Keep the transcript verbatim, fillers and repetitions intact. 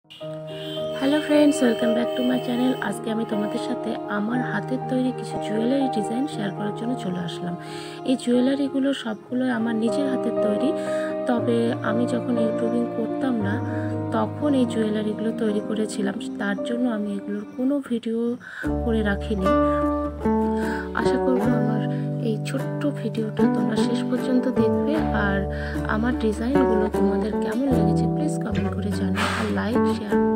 Hello friends, welcome back to my channel. আজকে আমি তোমাদের সাথে আমার হাতের তৈরি কিছু জুয়েলারি ডিজাইন শেয়ার করার জন্য চলে আসলাম। এই জুয়েলারিগুলো সবগুলো আমার নিজের হাতের তৈরি, তবে আমি যখন ইউটিউবিং করতাম না তখন এই জুয়েলারিগুলো তৈরি করেছিলাম, তার জন্য আমি এগুলোর কোনো ভিডিও করে রাখিনি। আশা করব আমার এই ছোট্ট ভিডিওটা তোমরা শেষ পর্যন্ত দেখবে, আর আমার ডিজাইনগুলো তোমাদের কেমন লেগেছে প্লিজ কমেন্ট করে জানাও, আর লাইক শেয়ার